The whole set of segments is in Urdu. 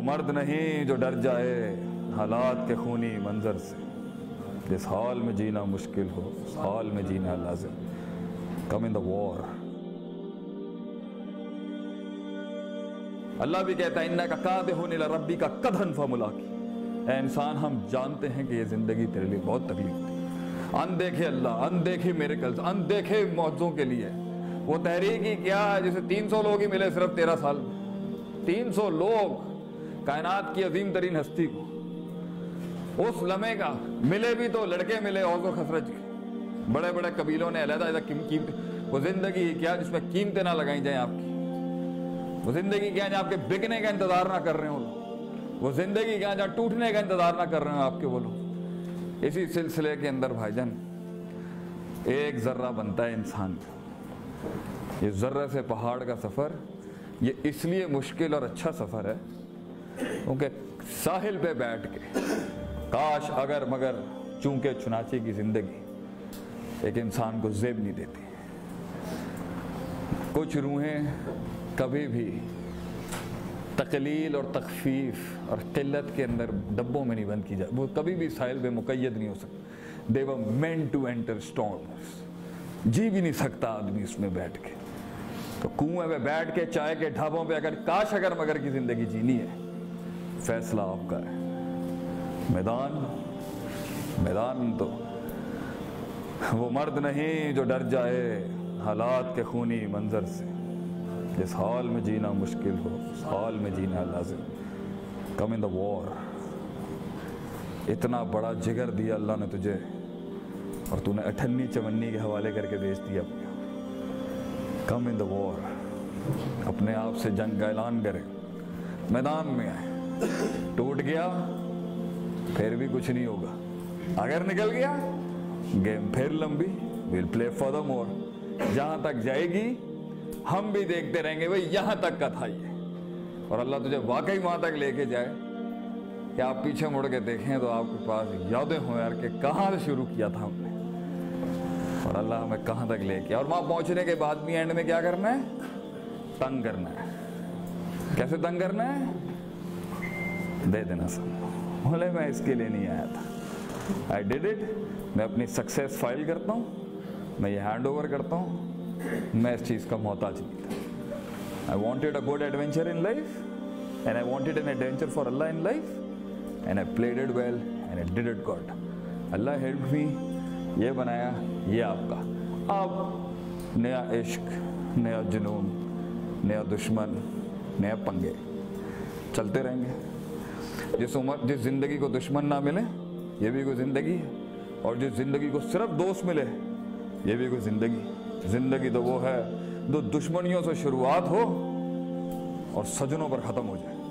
مرد نہیں جو ڈر جائے حالات کے خونی منظر سے، جس حال میں جینا مشکل ہو اس حال میں جینا لازم. کم ان دا وار. اللہ بھی کہتا ہے انک کادح الی ربک کدحا فملاقیہ. اے انسان ہم جانتے ہیں کہ یہ زندگی تیرے لیے بہت تکلیف تھی. اندیکھے اللہ، اندیکھے میریکلز، اندیکھے معجزوں کے لیے. وہ تحریک ہی کیا جسے 300 لوگ ہی ملے صرف 13 سال میں. 300 لوگ کائنات کی عظیم ترین ہستی کو اس لمحے کا ملے بھی تو لڑکے ملے اوس و خزرج کے. بڑے بڑے قبیلوں نے علیحدہ قیمت. وہ زندگی کیا جس میں قیمتیں نہ لگائی جائیں آپ کی. وہ زندگی کیا جہاں آپ کے بکنے کا انتظار نہ کر رہے ہوں لوگ. وہ زندگی کیا جہاں ٹوٹنے کا انتظار نہ کر رہے ہوں آپ کے وہ لوگ. اسی سلسلے کے اندر بھائی جان ایک ذرہ بنتا ہے انسان کا. یہ ذرہ سے پہاڑ کا سفر یہ اس لیے مشکل اور اچھا سفر ہے کیونکہ ساحل پہ بیٹھ کے کاش اگر مگر چونکہ چنانچہ کی زندگی ایک انسان کو زیب نہیں دیتی. کچھ روحیں کبھی بھی تقلیل اور تخفیف اور قلت کے اندر ڈبوں میں نہیں بند کی جائے. وہ کبھی بھی ساحل پہ مقید نہیں ہو سکتے. They were meant to enter storms. جی بھی نہیں سکتا آدمی اس میں بیٹھ کے. تو کنویں پہ بیٹھ کے چائے کے ڈھابوں پہ اگر کاش اگر مگر کی زندگی جینی ہے فیصلہ آپ کا ہے. میدان تو وہ مرد نہیں جو ڈر جائے حالات کے خونی منظر سے، جس حال میں جینا مشکل ہو اس حال میں جینا لازم. کم ان دا وار. اتنا بڑا جگر دیا اللہ نے تجھے اور تو نے 58-54 کے حوالے کر کے بیچ دیا. کم ان دا وار. اپنے آپ سے جنگ کا اعلان کرے، میدان میں آئے. ٹوٹ گیا پھر بھی کچھ نہیں ہوگا. اگر نکل گیا گیم پھر لمبی. we'll play for the more. جہاں تک جائے گی ہم بھی دیکھتے رہیں گے بھئی یہاں تک کا تھا یہ. اور اللہ تجھے واقعی وہاں تک لے کے جائے کہ آپ پیچھے مڑ کے دیکھیں تو آپ کے پاس یادیں ہوں یار کہ کہاں سے شروع کیا تھا ہم نے اور اللہ ہمیں کہاں تک لے کے. اور وہاں پہنچنے کے بعد بھی اینڈ میں کیا کرنا ہے؟ تنگ کرنا ہے. کیسے تنگ کرنا ہے؟ دے دینا سب. بولے میں اس کے لیے نہیں آیا تھا. I did it. میں اپنی سکسیس فائل کرتا ہوں، میں یہ ہینڈ اوور کرتا ہوں. میں اس چیز کا محتاج نہیں تھا. I wanted a good adventure in life and I wanted an adventure for Allah in life and I played it well and I did it good. Allah helped me. یہ بنایا یہ آپ کا. اب نیا عشق، نیا جنون، نیا دشمن، نیا پنگے چلتے رہیں گے. جس زندگی کو دشمن نہ ملے یہ بھی کوئی زندگی ہے، اور جس زندگی کو صرف دوست ملے یہ بھی کوئی زندگی. زندگی تو وہ ہے جو دشمنیوں سے شروعات ہو اور سجنوں پر ختم ہو جائے.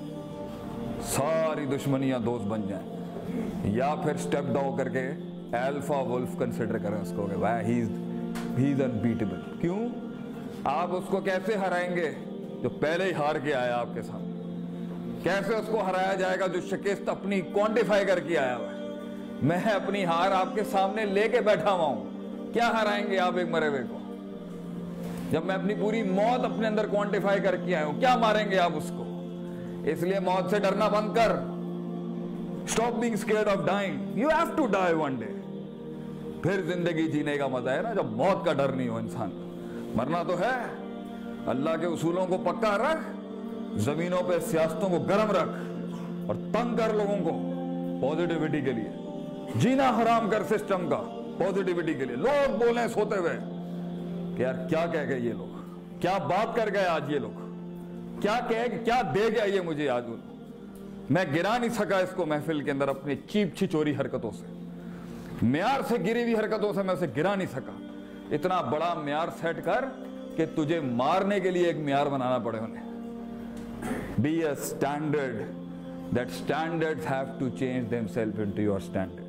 ساری دشمنیاں دوست بن جائیں. یا پھر سٹیپ ڈاؤن کر کے الفا ولف کنسیڈر کریں اس کو کہ ہی از انبیٹیبل. کیوں؟ آپ اس کو کیسے ہرائیں گے جو پہلے ہی ہار کے آیا آپ کے سامنے؟ کیسے اس کو ہرایا جائے گا جو شکست اپنی کوانٹیفائی کر کے آیا ہوا ہے؟ میں اپنی ہار آپ کے سامنے لے کے بیٹھا ہوا ہوں. کیا ہرائیں گے آپ ایک مرے ہوئے کو جب میں اپنی پوری موت اپنے اندر کوانٹیفائی کر کے آیا ہوں؟ کیا ماریں گے آپ اس کو؟ اس لیے موت سے ڈرنا بند کر. Stop being scared of dying. You have to die one day. پھر زندگی جینے کا مزہ ہے نا جب موت کا ڈر نہیں ہو انسان. مرنا تو ہے. اللہ کے اصولوں کو پکا رکھ، زمینوں پہ سیاستوں کو گرم رکھ اور تنگ کر لوگوں کو پوزیٹیوٹی کے لیے. جینا حرام کر سسٹم کا پوزیٹیوٹی کے لیے. لوگ بولیں سوتے ہوئے کہ یار کیا کہہ گئے یہ لوگ، کیا بات کر گئے آج یہ لوگ، کیا دے گیا یہ مجھے آج. میں گرا نہیں سکا اس کو محفل کے اندر اپنی چیپ چھچوری حرکتوں سے، معیار سے گری ہوئی حرکتوں سے میں اسے گرا نہیں سکا. اتنا بڑا معیار سیٹ کر کہ تجھے مارنے کے لیے ایک معیار بنانا پڑے انہیں. Be a standard. That standards have to change themselves into your standard.